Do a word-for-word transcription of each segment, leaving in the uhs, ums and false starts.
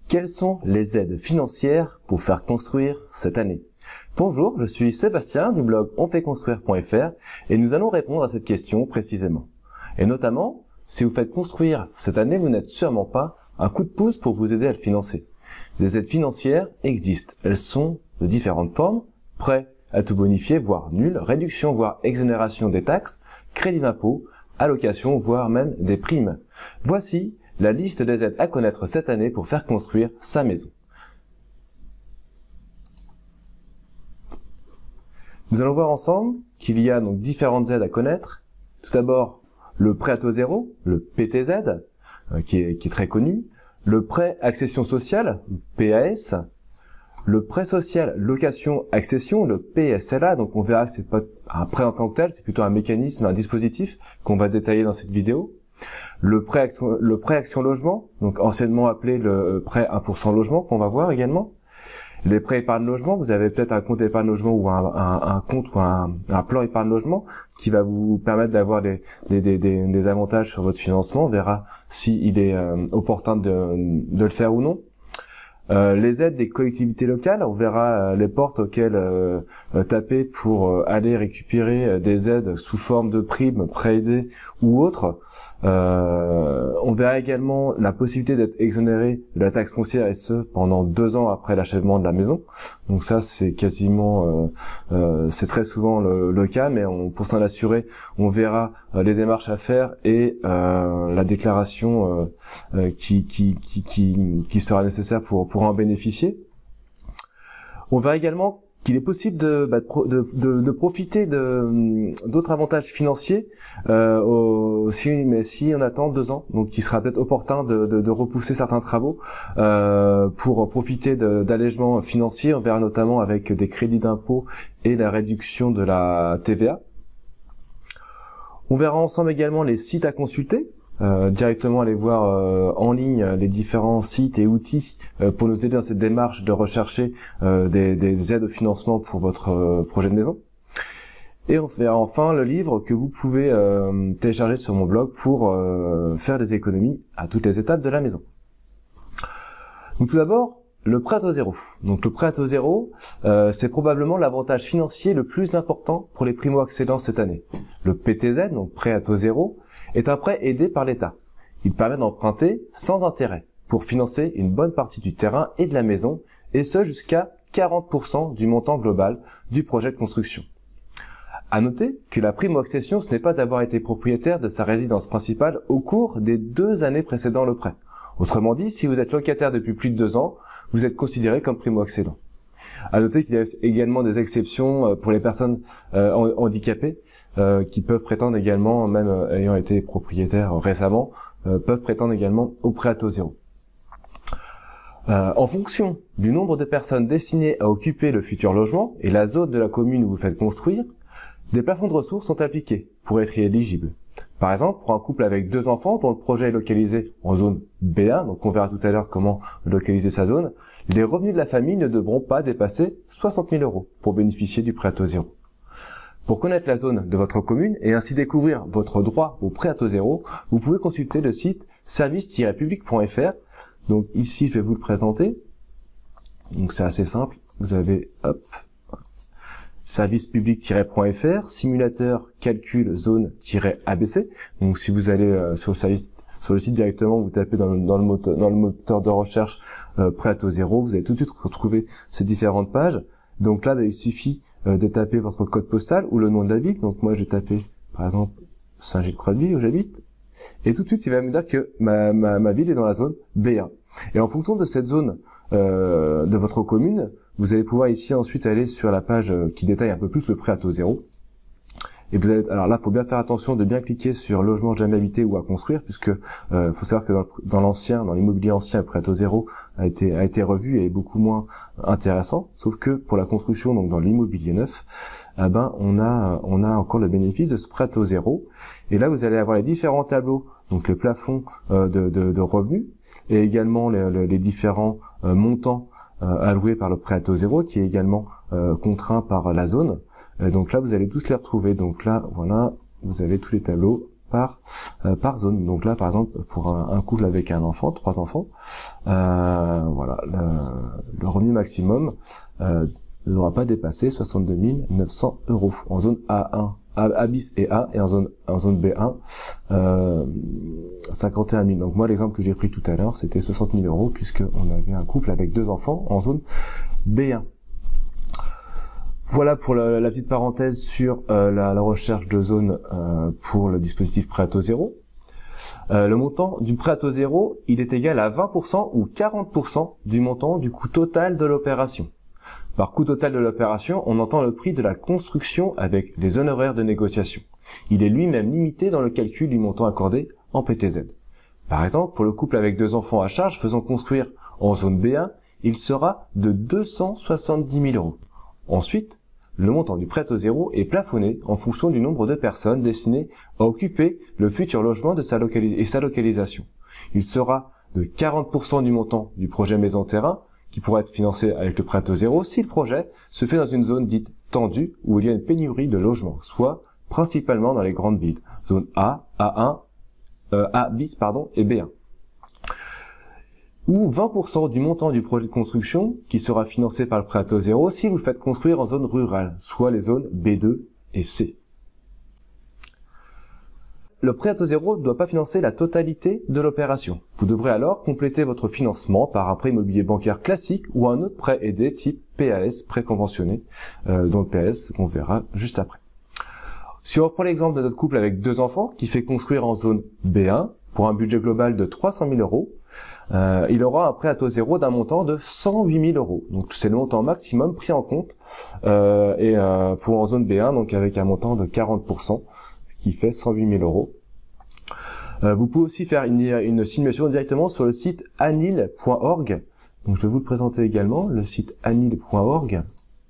Quelles sont les aides financières pour faire construire cette année? Bonjour, je suis Sébastien du blog on fait construire point F R et nous allons répondre à cette question précisément. Et notamment, si vous faites construire cette année, vous n'êtes sûrement pas un coup de pouce pour vous aider à le financer. Les aides financières existent, elles sont de différentes formes: prêt à tout bonifier, voire nul, réduction, voire exonération des taxes, crédit d'impôt, allocation, voire même des primes. Voici la liste des aides à connaître cette année pour faire construire sa maison. Nous allons voir ensemble qu'il y a donc différentes aides à connaître. Tout d'abord, le prêt à taux zéro, le P T Z, euh, qui, est, qui est très connu, le prêt accession sociale, P A S, le prêt social location accession, le P S L A. Donc on verra que c'est pas un prêt en tant que tel, c'est plutôt un mécanisme, un dispositif qu'on va détailler dans cette vidéo. Le prêt action, le prêt action logement, donc anciennement appelé le prêt un pour cent logement, qu'on va voir également. Les prêts épargne logement, vous avez peut-être un compte épargne logement ou un, un, un compte ou un, un plan épargne logement qui va vous permettre d'avoir des, des, des, des, des avantages sur votre financement. On verra s'il est euh, opportun de, de le faire ou non. Euh, les aides des collectivités locales, on verra euh, les portes auxquelles euh, euh, taper pour euh, aller récupérer euh, des aides sous forme de primes, prêts aidés ou autres. Euh, on verra également la possibilité d'être exonéré de la taxe foncière, et ce pendant deux ans après l'achèvement de la maison. Donc ça, c'est quasiment, euh, euh, c'est très souvent le, le cas, mais on, pour s'en assurer, on verra euh, les démarches à faire et euh, la déclaration euh, euh, qui, qui, qui, qui, qui sera nécessaire pour, pour en bénéficier. On verra également qu'il est possible de, bah, de, de, de profiter de d'autres avantages financiers, euh, au, si, mais si on attend deux ans, donc il sera peut-être opportun de, de, de repousser certains travaux euh, pour profiter d'allègements financiers. On verra notamment avec des crédits d'impôt et la réduction de la T V A. On verra ensemble également les sites à consulter. Euh, directement aller voir euh, en ligne les différents sites et outils euh, pour nous aider dans cette démarche de rechercher euh, des, des aides au financement pour votre euh, projet de maison. Et on verra enfin le livre que vous pouvez euh, télécharger sur mon blog pour euh, faire des économies à toutes les étapes de la maison. Donc tout d'abord, le prêt à taux zéro. Donc le prêt à taux zéro, euh, c'est probablement l'avantage financier le plus important pour les primo-accédants cette année. Le P T Z, donc prêt à taux zéro, est un prêt aidé par l'État. Il permet d'emprunter sans intérêt pour financer une bonne partie du terrain et de la maison, et ce jusqu'à quarante pour cent du montant global du projet de construction. À noter que la primo-accession, ce n'est pas avoir été propriétaire de sa résidence principale au cours des deux années précédant le prêt. Autrement dit, si vous êtes locataire depuis plus de deux ans, vous êtes considéré comme primo-accédant. À noter qu'il y a également des exceptions pour les personnes euh, handicapées euh, qui peuvent prétendre également, même euh, ayant été propriétaires récemment, euh, peuvent prétendre également au prêt à taux zéro. Euh, en fonction du nombre de personnes destinées à occuper le futur logement et la zone de la commune où vous faites construire, des plafonds de ressources sont appliqués pour être éligibles. Par exemple, pour un couple avec deux enfants dont le projet est localisé en zone B un, donc on verra tout à l'heure comment localiser sa zone, les revenus de la famille ne devront pas dépasser soixante mille euros pour bénéficier du prêt à taux zéro. Pour connaître la zone de votre commune et ainsi découvrir votre droit au prêt à taux zéro, vous pouvez consulter le site service tiret public point F R. Donc ici, je vais vous le présenter. Donc c'est assez simple. Vous avez, hop, service public point F R, simulateur calcul zone-A B C. Donc si vous allez euh, sur le service, sur le site directement, vous tapez dans le, dans le, moteur, dans le moteur de recherche euh, prêt à taux zéro, vous allez tout de suite retrouver ces différentes pages. Donc là, bah, il suffit euh, de taper votre code postal ou le nom de la ville. Donc moi, je vais taper par exemple Saint-Gilles-Croix-de-Vie où j'habite. Et tout de suite, il va me dire que ma, ma, ma ville est dans la zone B un. Et en fonction de cette zone euh, de votre commune, vous allez pouvoir ici ensuite aller sur la page qui détaille un peu plus le prêt à taux zéro. Et vous allez, alors là, il faut bien faire attention de bien cliquer sur logement jamais habité ou à construire, puisque euh, faut savoir que dans, dans l'ancien, dans l'immobilier ancien, le prêt à taux zéro a été a été revu et est beaucoup moins intéressant. Sauf que pour la construction, donc dans l'immobilier neuf, eh ben on a on a encore le bénéfice de ce prêt à taux zéro. Et là, vous allez avoir les différents tableaux, donc les plafonds euh, de, de, de revenus et également les, les différents euh, montants Euh, alloué par le prêt à taux zéro, qui est également euh, contraint par la zone. Euh, donc là, vous allez tous les retrouver. Donc là, voilà, vous avez tous les tableaux par euh, par zone. Donc là, par exemple, pour un, un couple avec un enfant, trois enfants, euh, voilà, le, le revenu maximum euh, ne devra pas dépasser soixante-deux mille neuf cents euros en zone A un, A, A bis et A, et en zone, en zone B un, euh, cinquante et un mille. Donc moi, l'exemple que j'ai pris tout à l'heure, c'était soixante mille euros, puisque on avait un couple avec deux enfants en zone B un. Voilà pour la, la petite parenthèse sur euh, la, la recherche de zone euh, pour le dispositif prêt à taux zéro. Euh, le montant du prêt à taux zéro, il est égal à vingt pour cent ou quarante pour cent du montant du coût total de l'opération. Par coût total de l'opération, on entend le prix de la construction avec les honoraires de négociation. Il est lui-même limité dans le calcul du montant accordé en P T Z. Par exemple, pour le couple avec deux enfants à charge faisant construire en zone B un, il sera de deux cent soixante-dix mille euros. Ensuite, le montant du prêt à taux zéro est plafonné en fonction du nombre de personnes destinées à occuper le futur logement de sa localis- et sa localisation. Il sera de quarante pour cent du montant du projet maison terrain, qui pourrait être financé avec le prêt à taux zéro si le projet se fait dans une zone dite tendue où il y a une pénurie de logements, soit principalement dans les grandes villes, zone A, A un, euh, A bis pardon, et B un. Ou vingt pour cent du montant du projet de construction qui sera financé par le prêt à taux zéro si vous faites construire en zone rurale, soit les zones B deux et C. Le prêt à taux zéro ne doit pas financer la totalité de l'opération. Vous devrez alors compléter votre financement par un prêt immobilier bancaire classique ou un autre prêt aidé type P A S, prêt conventionné, euh, dont le P A S qu'on verra juste après. Si on reprend l'exemple de notre couple avec deux enfants qui fait construire en zone B un pour un budget global de trois cent mille euros, euh, il aura un prêt à taux zéro d'un montant de cent huit mille euros. Donc c'est le montant maximum pris en compte euh, et euh, pour en zone B un, donc avec un montant de quarante pour cent, qui fait cent huit mille euros. Euh, vous pouvez aussi faire une, une simulation directement sur le site anil point org. Donc je vais vous le présenter également, le site anil point org.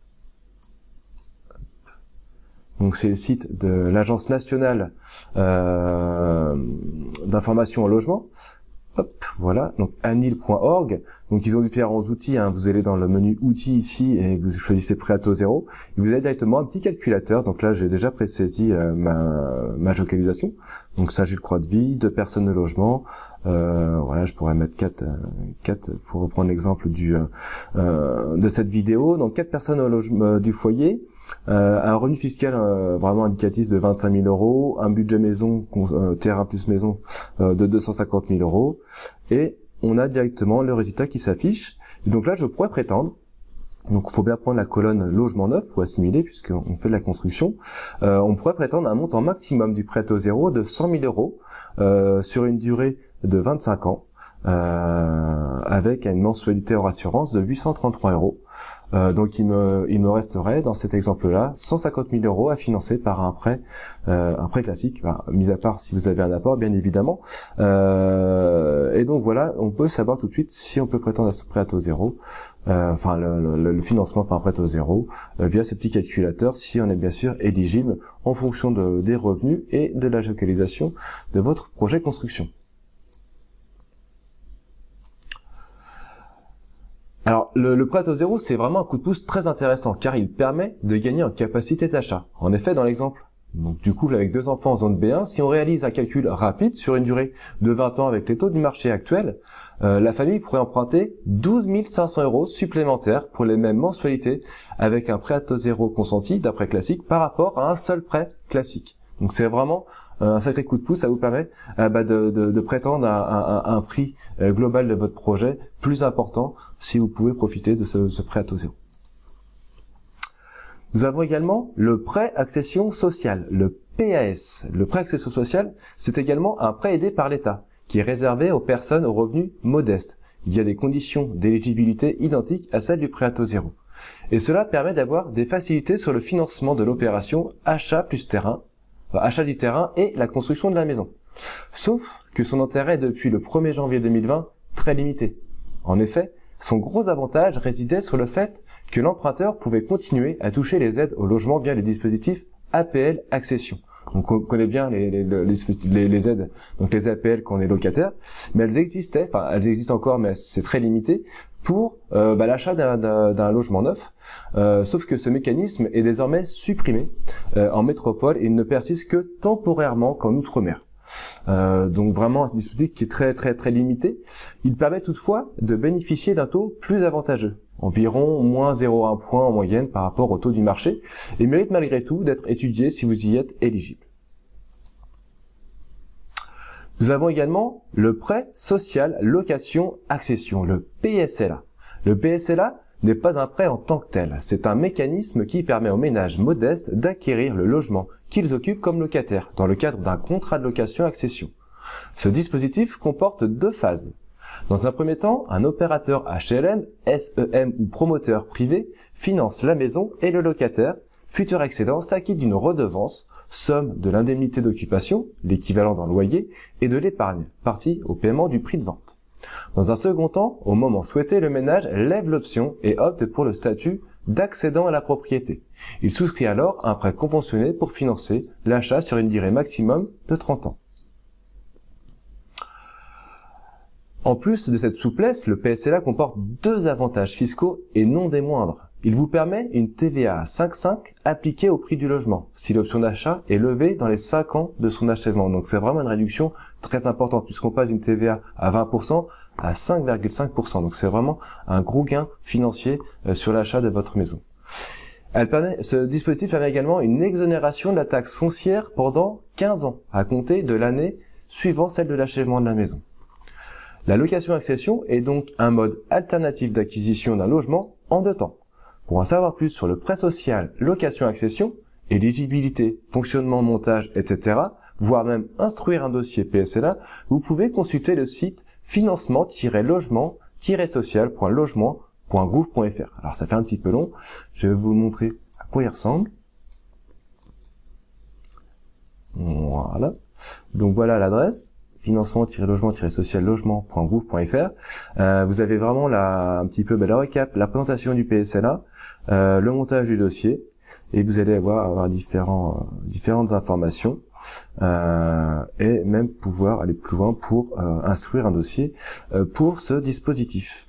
Donc c'est le site de l'Agence nationale euh, d'information au logement. Hop, voilà, donc anil point org. Donc ils ont différents outils, hein. Vous allez dans le menu outils ici et vous choisissez prêt à taux zéro. Et vous avez directement un petit calculateur. Donc là j'ai déjà présaisi euh, ma, ma localisation. Donc ça j'ai le croix de vie, deux personnes de logement. Euh, voilà, je pourrais mettre quatre, quatre pour reprendre l'exemple du euh, de cette vidéo. Donc quatre personnes au logement du foyer. Euh, un revenu fiscal euh, vraiment indicatif de vingt-cinq mille euros, un budget maison, euh, terrain plus maison euh, de deux cent cinquante mille euros, et on a directement le résultat qui s'affiche. Et donc là, je pourrais prétendre, donc il faut bien prendre la colonne logement neuf ou assimilé puisqu'on fait de la construction, euh, on pourrait prétendre un montant maximum du prêt à taux zéro de cent mille euros euh, sur une durée de vingt-cinq ans. Euh, avec une mensualité hors assurance de huit cent trente-trois euros. Euh, donc il me, il me resterait dans cet exemple-là cent cinquante mille euros à financer par un prêt, euh, un prêt classique, enfin, mis à part si vous avez un apport bien évidemment. Euh, et donc voilà, on peut savoir tout de suite si on peut prétendre à ce prêt à taux zéro, euh, enfin le, le, le financement par un prêt à taux zéro euh, via ce petit calculateur, si on est bien sûr éligible en fonction de, des revenus et de la localisation de votre projet de construction. Alors, le, le prêt à taux zéro, c'est vraiment un coup de pouce très intéressant, car il permet de gagner en capacité d'achat. En effet, dans l'exemple donc du couple avec deux enfants en zone B un, si on réalise un calcul rapide sur une durée de vingt ans avec les taux du marché actuels, euh, la famille pourrait emprunter douze mille cinq cents euros supplémentaires pour les mêmes mensualités avec un prêt à taux zéro consenti d'un prêt classique par rapport à un seul prêt classique. Donc c'est vraiment un sacré coup de pouce, ça vous permet euh, bah, de, de, de prétendre à, à, à un prix euh, global de votre projet plus important si vous pouvez profiter de ce, ce prêt à taux zéro. Nous avons également le prêt accession sociale, le P A S. Le prêt accession sociale, c'est également un prêt aidé par l'État qui est réservé aux personnes aux revenus modestes. Il y a des conditions d'éligibilité identiques à celles du prêt à taux zéro. Et cela permet d'avoir des facilités sur le financement de l'opération achat plus terrain, achat du terrain et la construction de la maison. Sauf que son intérêt est depuis le premier janvier deux mille vingt très limité. En effet, son gros avantage résidait sur le fait que l'emprunteur pouvait continuer à toucher les aides au logement via les dispositifs A P L accession. Donc on connaît bien les, les, les, les aides, donc les A P L quand on est locataire, mais elles existaient, enfin elles existent encore mais c'est très limité, pour euh, bah, l'achat d'un logement neuf, euh, sauf que ce mécanisme est désormais supprimé euh, en métropole et il ne persiste que temporairement qu'en outre-mer. Euh, donc vraiment un dispositif qui est très très très limité. Il permet toutefois de bénéficier d'un taux plus avantageux, environ moins zéro virgule un point en moyenne par rapport au taux du marché, et mérite malgré tout d'être étudié si vous y êtes éligible. Nous avons également le prêt social location accession, le P S L A. Le P S L A n'est pas un prêt en tant que tel, c'est un mécanisme qui permet aux ménages modestes d'acquérir le logement qu'ils occupent comme locataires dans le cadre d'un contrat de location-accession. Ce dispositif comporte deux phases. Dans un premier temps, un opérateur H L M, S E M ou promoteur privé finance la maison et le locataire, futur excédent, s'acquitte d'une redevance, somme de l'indemnité d'occupation, l'équivalent d'un loyer, et de l'épargne, partie au paiement du prix de vente. Dans un second temps, au moment souhaité, le ménage lève l'option et opte pour le statut d'accédant à la propriété. Il souscrit alors un prêt conventionné pour financer l'achat sur une durée maximum de trente ans. En plus de cette souplesse, le P S L A comporte deux avantages fiscaux et non des moindres. Il vous permet une T V A à cinq virgule cinq appliquée au prix du logement, si l'option d'achat est levée dans les cinq ans de son achèvement. Donc c'est vraiment une réduction très importante, puisqu'on passe d'une T V A à vingt pour cent à cinq virgule cinq pour cent. Donc c'est vraiment un gros gain financier sur l'achat de votre maison. Elle permet, ce dispositif permet également une exonération de la taxe foncière pendant quinze ans, à compter de l'année suivant celle de l'achèvement de la maison. La location-accession est donc un mode alternatif d'acquisition d'un logement en deux temps. Pour en savoir plus sur le prêt social location-accession, éligibilité, fonctionnement, montage, et cetera, voire même instruire un dossier P S L A, vous pouvez consulter le site financement tiret logement tiret social point logement point gouv point f r. Alors ça fait un petit peu long, je vais vous montrer à quoi il ressemble. Voilà. Donc voilà l'adresse. financement tiret logement tiret social logement point gouv point f r. Euh, vous avez vraiment la, un petit peu bah, la récap, la présentation du P S L A, euh, le montage du dossier, et vous allez avoir, avoir différents, euh, différentes informations, euh, et même pouvoir aller plus loin pour euh, instruire un dossier euh, pour ce dispositif.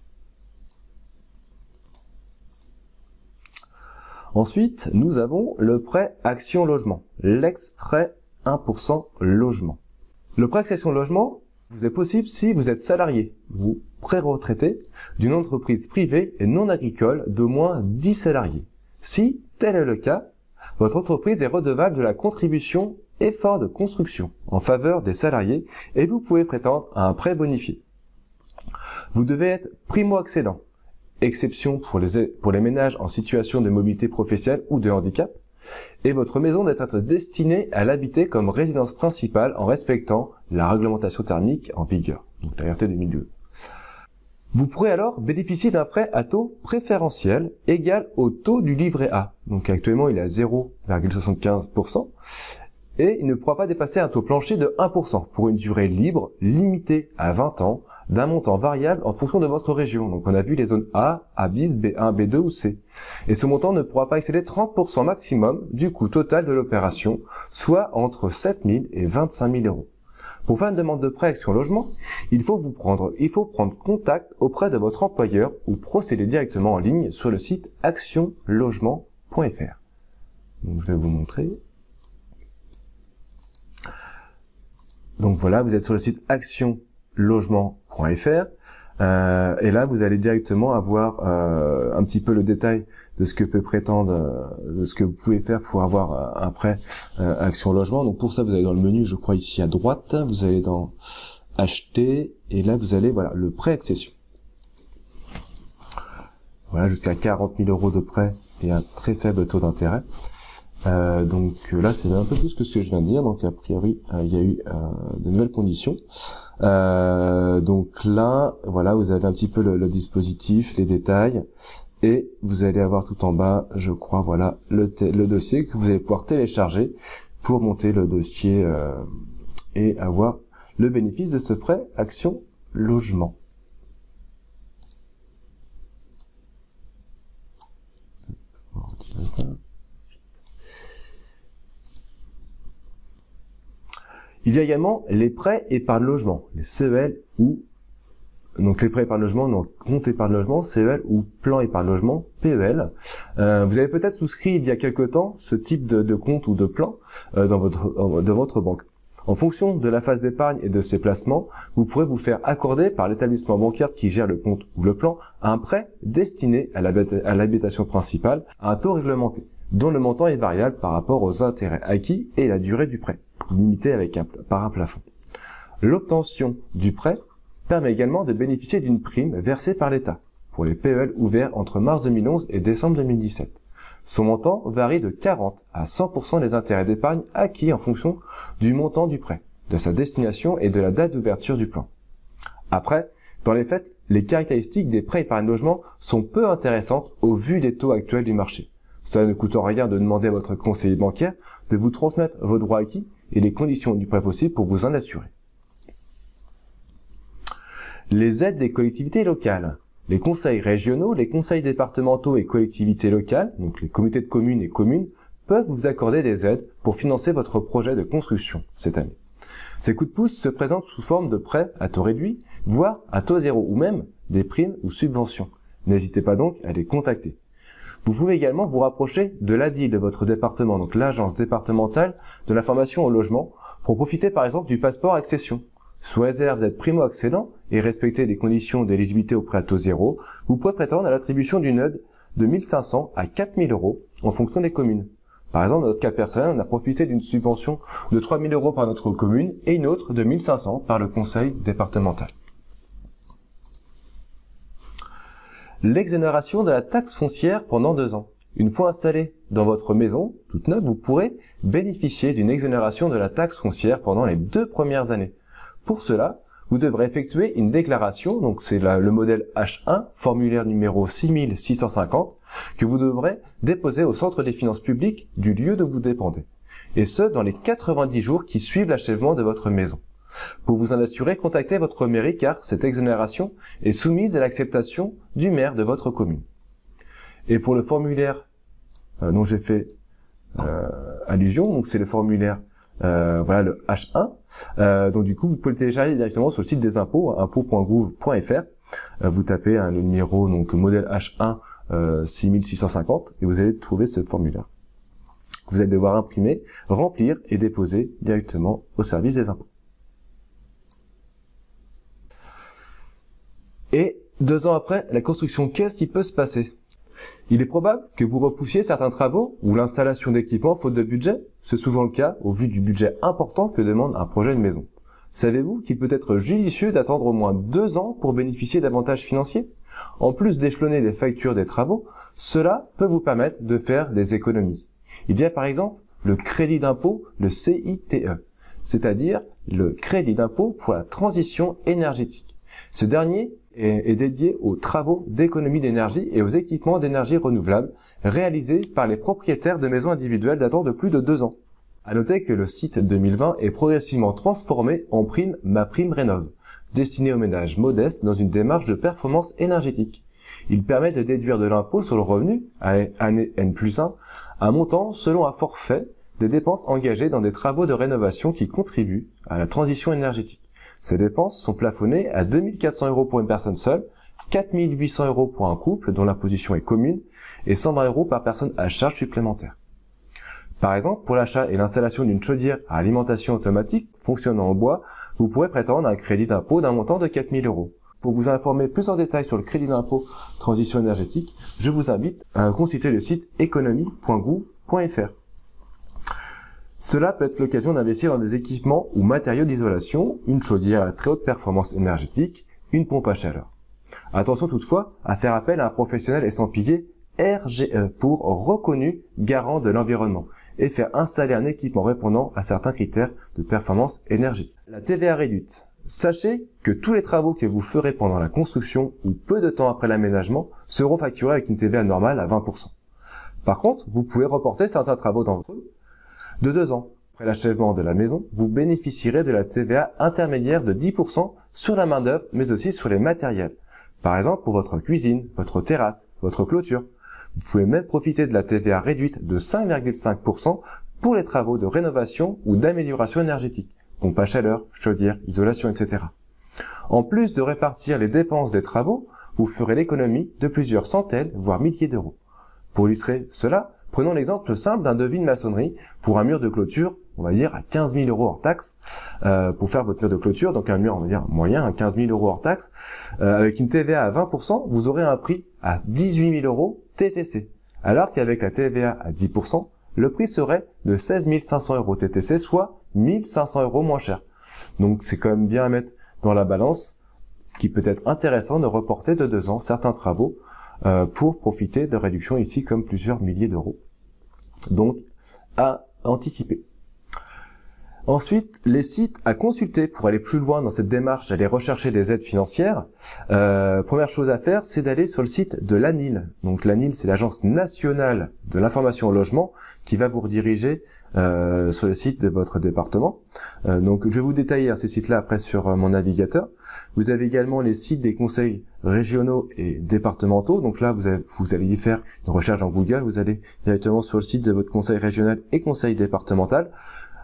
Ensuite, nous avons le prêt Action Logement, l'ex-prêt un pour cent logement. Le prêt Action Logement vous est possible si vous êtes salarié ou pré-retraité d'une entreprise privée et non agricole d'au moins dix salariés. Si tel est le cas, votre entreprise est redevable de la contribution effort de construction en faveur des salariés et vous pouvez prétendre à un prêt bonifié. Vous devez être primo-accédant, exception pour les, pour les ménages en situation de mobilité professionnelle ou de handicap, et votre maison doit être destinée à l'habiter comme résidence principale en respectant la réglementation thermique en vigueur, donc la R T deux mille deux. Vous pourrez alors bénéficier d'un prêt à taux préférentiel égal au taux du livret A. Donc actuellement il est à zéro virgule soixante-quinze pour cent et il ne pourra pas dépasser un taux plancher de un pour cent pour une durée libre limitée à vingt ans d'un montant variable en fonction de votre région. Donc on a vu les zones A, A bis, B un, B deux ou C. Et ce montant ne pourra pas excéder trente pour cent maximum du coût total de l'opération, soit entre sept mille et vingt-cinq mille euros. Pour faire une demande de prêt Action Logement, il faut vous prendre, il faut prendre contact auprès de votre employeur ou procéder directement en ligne sur le site action logement point f r. Donc je vais vous montrer. Donc voilà, vous êtes sur le site action logement point f r euh, et là vous allez directement avoir euh, un petit peu le détail de ce que peut prétendre, euh, de ce que vous pouvez faire pour avoir euh, un prêt euh, Action Logement. Donc pour ça vous allez dans le menu, je crois ici à droite, vous allez dans acheter et là vous allez voilà le prêt accession. Voilà, jusqu'à quarante mille euros de prêt et un très faible taux d'intérêt. Euh, donc là c'est un peu plus que ce que je viens de dire, donc a priori euh, il y a eu euh, de nouvelles conditions. Euh, donc là voilà, vous avez un petit peu le, le dispositif, les détails, et vous allez avoir tout en bas, je crois, voilà le, le dossier que vous allez pouvoir télécharger pour monter le dossier euh, et avoir le bénéfice de ce prêt Action Logement. On va retirer ça. Il y a également les prêts épargne logement, les C E L ou donc les prêts épargne logement, donc compte épargne logement, C E L ou plan épargne logement, P E L. Euh, vous avez peut-être souscrit il y a quelque temps ce type de, de compte ou de plan euh, dans votre dans votre banque. En fonction de la phase d'épargne et de ses placements, vous pourrez vous faire accorder par l'établissement bancaire qui gère le compte ou le plan un prêt destiné à l'habitation principale à un taux réglementé, dont le montant est variable par rapport aux intérêts acquis et la durée du prêt, limité avec un, par un plafond. L'obtention du prêt permet également de bénéficier d'une prime versée par l'État pour les P E L ouverts entre mars deux mille onze et décembre deux mille dix-sept. Son montant varie de quarante à cent pour cent des intérêts d'épargne acquis en fonction du montant du prêt, de sa destination et de la date d'ouverture du plan. Après, dans les faits, les caractéristiques des prêts épargne logement sont peu intéressantes au vu des taux actuels du marché. Cela ne coûte rien de demander à votre conseiller bancaire de vous transmettre vos droits acquis et les conditions du prêt possible pour vous en assurer. Les aides des collectivités locales. Les conseils régionaux, les conseils départementaux et collectivités locales, donc les comités de communes et communes, peuvent vous accorder des aides pour financer votre projet de construction cette année. Ces coups de pouce se présentent sous forme de prêts à taux réduit, voire à taux zéro, ou même des primes ou subventions. N'hésitez pas donc à les contacter. Vous pouvez également vous rapprocher de l'A D I L de votre département, donc l'agence départementale de l'information au logement, pour profiter par exemple du passeport accession. Sous réserve d'être primo-accédant et respecter les conditions d'éligibilité au prêt à taux zéro, vous pouvez prétendre à l'attribution d'une aide de mille cinq cents à quatre mille euros en fonction des communes. Par exemple, dans notre cas personnel, on a profité d'une subvention de trois mille euros par notre commune et une autre de mille cinq cents par le conseil départemental. L'exonération de la taxe foncière pendant deux ans. Une fois installé dans votre maison, toute neuve, vous pourrez bénéficier d'une exonération de la taxe foncière pendant les deux premières années. Pour cela, vous devrez effectuer une déclaration, donc c'est le modèle H un, formulaire numéro six mille six cent cinquante, que vous devrez déposer au centre des finances publiques du lieu de vous dépendez, et ce dans les quatre-vingt-dix jours qui suivent l'achèvement de votre maison. Pour vous en assurer, contactez votre mairie car cette exonération est soumise à l'acceptation du maire de votre commune. Et pour le formulaire euh, dont j'ai fait euh, allusion, donc c'est le formulaire Euh, voilà le H un. Euh, donc du coup, vous pouvez le télécharger directement sur le site des impôts, impôts point gouv point f r. Euh, vous tapez hein, le numéro donc modèle H un euh, six mille six cent cinquante et vous allez trouver ce formulaire. Vous allez devoir imprimer, remplir et déposer directement au service des impôts. Et deux ans après la construction, qu'est-ce qui peut se passer? Il est probable que vous repoussiez certains travaux ou l'installation d'équipements faute de budget. C'est souvent le cas au vu du budget important que demande un projet de maison. Savez-vous qu'il peut être judicieux d'attendre au moins deux ans pour bénéficier d'avantages financiers? En plus d'échelonner les factures des travaux, cela peut vous permettre de faire des économies. Il y a par exemple le crédit d'impôt, le C I T E, c'est-à-dire le crédit d'impôt pour la transition énergétique. Ce dernier est dédié aux travaux d'économie d'énergie et aux équipements d'énergie renouvelable réalisés par les propriétaires de maisons individuelles datant de plus de deux ans. À noter que le site deux mille vingt est progressivement transformé en prime MaPrimeRénov', destinée aux ménages modestes dans une démarche de performance énergétique. Il permet de déduire de l'impôt sur le revenu, à année N plus un, un montant selon un forfait des dépenses engagées dans des travaux de rénovation qui contribuent à la transition énergétique. Ces dépenses sont plafonnées à deux mille quatre cents euros pour une personne seule, quatre mille huit cents euros pour un couple dont l'imposition est commune et cent vingt euros par personne à charge supplémentaire. Par exemple, pour l'achat et l'installation d'une chaudière à alimentation automatique fonctionnant au bois, vous pourrez prétendre à un crédit d'impôt d'un montant de quatre mille euros. Pour vous informer plus en détail sur le crédit d'impôt transition énergétique, je vous invite à consulter le site économie point gouv point f r. Cela peut être l'occasion d'investir dans des équipements ou matériaux d'isolation, une chaudière à très haute performance énergétique, une pompe à chaleur. Attention toutefois à faire appel à un professionnel estampillé R G E pour reconnu garant de l'environnement et faire installer un équipement répondant à certains critères de performance énergétique. La T V A réduite. Sachez que tous les travaux que vous ferez pendant la construction ou peu de temps après l'aménagement seront facturés avec une T V A normale à vingt pour cent. Par contre, vous pouvez reporter certains travaux d'entre eux de deux ans. Après l'achèvement de la maison, vous bénéficierez de la T V A intermédiaire de dix pour cent sur la main-d'œuvre, mais aussi sur les matériels. Par exemple, pour votre cuisine, votre terrasse, votre clôture. Vous pouvez même profiter de la T V A réduite de cinq virgule cinq pour cent pour les travaux de rénovation ou d'amélioration énergétique, pompe à chaleur, chaudière, isolation, et cetera. En plus de répartir les dépenses des travaux, vous ferez l'économie de plusieurs centaines, voire milliers d'euros. Pour illustrer cela, Prenons l'exemple simple d'un devis de maçonnerie pour un mur de clôture, on va dire à quinze mille euros hors taxe, euh, pour faire votre mur de clôture, donc un mur, on va dire moyen, à quinze mille euros hors taxe, euh, avec une T V A à vingt pour cent, vous aurez un prix à dix-huit mille euros T T C. Alors qu'avec la T V A à dix pour cent, le prix serait de seize mille cinq cents euros T T C, soit mille cinq cents euros moins cher. Donc c'est quand même bien à mettre dans la balance, qui peut être intéressant de reporter de deux ans certains travaux euh, pour profiter de réductions ici comme plusieurs milliers d'euros. Donc à anticiper. Ensuite, les sites à consulter pour aller plus loin dans cette démarche d'aller rechercher des aides financières. Euh, première chose à faire, c'est d'aller sur le site de l'A N I L. Donc l'A N I L, c'est l'Agence nationale de l'information au logement qui va vous rediriger euh, sur le site de votre département. Euh, donc je vais vous détailler hein, ces sites-là après sur euh, mon navigateur. Vous avez également les sites des conseils régionaux et départementaux. Donc là, vous, avez, vous allez y faire une recherche dans Google. Vous allez directement sur le site de votre conseil régional et conseil départemental.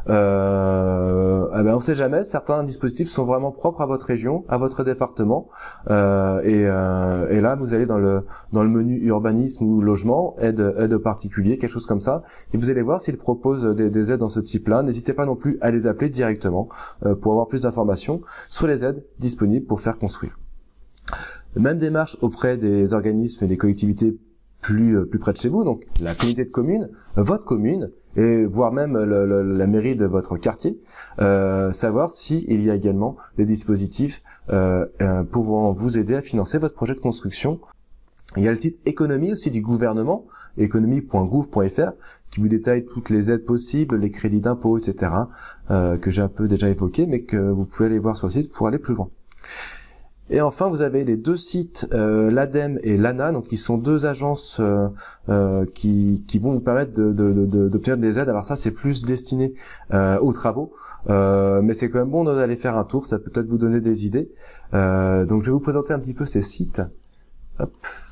Euh, eh ben on sait jamais, certains dispositifs sont vraiment propres à votre région, à votre département, euh, et, euh, et là vous allez dans le dans le menu urbanisme ou logement, aide aide aux particuliers, quelque chose comme ça, et vous allez voir s'ils proposent des, des aides dans ce type-là. N'hésitez pas non plus à les appeler directement euh, pour avoir plus d'informations sur les aides disponibles pour faire construire. Même démarche auprès des organismes et des collectivités plus plus près de chez vous, donc la communauté de communes, votre commune, et voire même le, le, la mairie de votre quartier, euh, savoir s'il y a également des dispositifs euh, euh, pouvant vous aider à financer votre projet de construction. Il y a le site économie aussi du gouvernement, économie point gouv point f r, qui vous détaille toutes les aides possibles, les crédits d'impôt, et cetera, euh, que j'ai un peu déjà évoqué, mais que vous pouvez aller voir sur le site pour aller plus loin. Et enfin, vous avez les deux sites, euh, l'A D E M et l'A N A, donc qui sont deux agences euh, euh, qui, qui vont vous permettre de, de, de, d'obtenir des aides. Alors ça, c'est plus destiné euh, aux travaux, euh, mais c'est quand même bon d'aller faire un tour, ça peut peut-être vous donner des idées. Euh, donc je vais vous présenter un petit peu ces sites. Hop.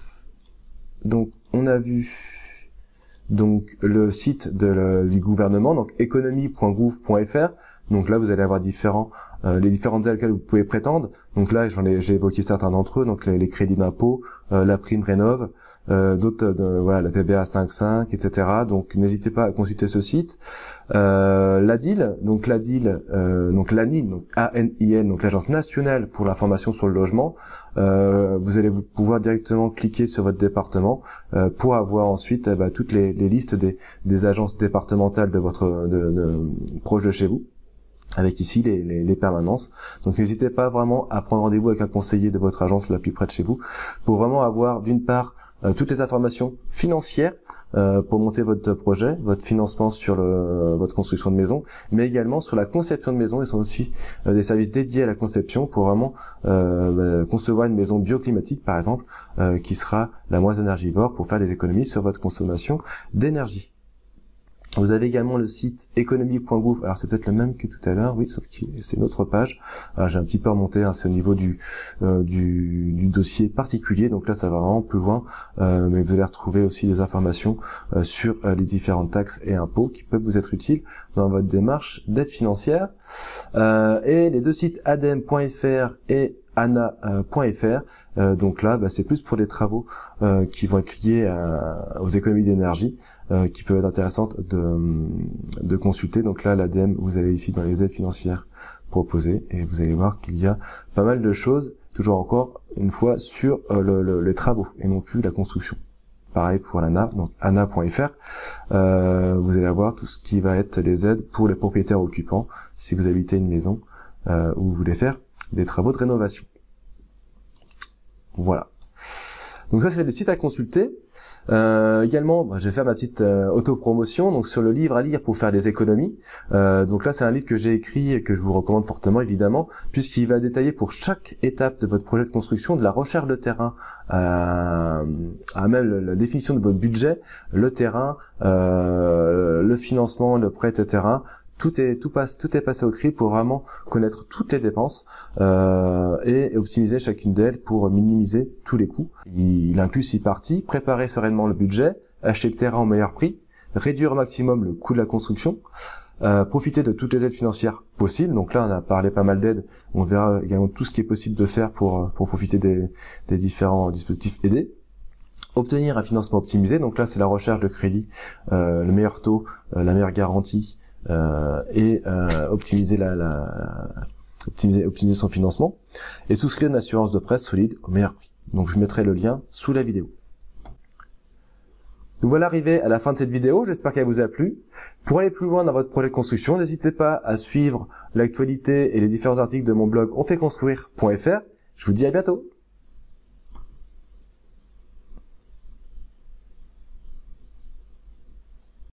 Donc on a vu donc le site de le, du gouvernement, donc économie point gouv point f r. Donc là, vous allez avoir différents euh, les différentes aides auxquelles vous pouvez prétendre. Donc là, j'en ai j'ai évoqué certains d'entre eux, donc les, les crédits d'impôt, euh, la prime rénov, euh, d'autres, de, voilà, la T V A cinq virgule cinq, et cetera. Donc n'hésitez pas à consulter ce site. Euh, L'A D I L, donc l'A D I L, euh, donc l'A N I L, donc A N I L, donc l'Agence nationale pour l'information sur le logement. Euh, vous allez vous pouvoir directement cliquer sur votre département euh, pour avoir ensuite euh, bah, toutes les, les listes des, des agences départementales de votre de, de, proche de chez vous, avec ici les, les, les permanences. Donc n'hésitez pas vraiment à prendre rendez-vous avec un conseiller de votre agence la plus près de chez vous pour vraiment avoir d'une part euh, toutes les informations financières euh, pour monter votre projet, votre financement sur le, euh, votre construction de maison, mais également sur la conception de maison. Ils sont aussi euh, des services dédiés à la conception pour vraiment euh, bah, concevoir une maison bioclimatique par exemple, euh, qui sera la moins énergivore pour faire des économies sur votre consommation d'énergie. Vous avez également le site économie point gouv. Alors c'est peut-être le même que tout à l'heure, oui, sauf que c'est une autre page. Alors j'ai un petit peu remonté, hein, c'est au niveau du, euh, du du dossier particulier. Donc là, ça va vraiment plus loin, euh, mais vous allez retrouver aussi des informations euh, sur euh, les différentes taxes et impôts qui peuvent vous être utiles dans votre démarche d'aide financière. Euh, et les deux sites A D E M point f r et A N A point f r, euh, donc là bah, c'est plus pour des travaux euh, qui vont être liés à, aux économies d'énergie, euh, qui peuvent être intéressantes de, de consulter. Donc là l'A D E M, vous allez ici dans les aides financières proposées et vous allez voir qu'il y a pas mal de choses, toujours encore une fois sur euh, le, le, les travaux et non plus la construction. Pareil pour l'A N A, donc A N A point f r, euh, vous allez avoir tout ce qui va être les aides pour les propriétaires occupants si vous habitez une maison euh, où vous voulez faire des travaux de rénovation. Voilà. Donc ça c'est le site à consulter. Euh, également, bah, je vais faire ma petite euh, autopromotion donc sur le livre à lire pour faire des économies. Euh, donc là c'est un livre que j'ai écrit et que je vous recommande fortement évidemment, puisqu'il va détailler pour chaque étape de votre projet de construction, de la recherche de terrain à, à même la, la définition de votre budget, le terrain, euh, le financement, le prêt, et cetera. Tout est tout passe tout est passé au crible pour vraiment connaître toutes les dépenses euh, et optimiser chacune d'elles pour minimiser tous les coûts. Il, il inclut six parties: préparer sereinement le budget, acheter le terrain au meilleur prix, réduire au maximum le coût de la construction, euh, profiter de toutes les aides financières possibles. Donc là on a parlé pas mal d'aides, on verra également tout ce qui est possible de faire pour pour profiter des, des différents dispositifs aidés. obtenir un financement optimisé. Donc là, c'est la recherche de crédit, euh, le meilleur taux, euh, la meilleure garantie euh, et euh, optimiser la, la optimiser, optimiser son financement et souscrire une assurance de prêt solide au meilleur prix. Donc je mettrai le lien sous la vidéo. Nous voilà arrivés à la fin de cette vidéo, j'espère qu'elle vous a plu. Pour aller plus loin dans votre projet de construction, n'hésitez pas à suivre l'actualité et les différents articles de mon blog on fait construire point F R. Je vous dis à bientôt.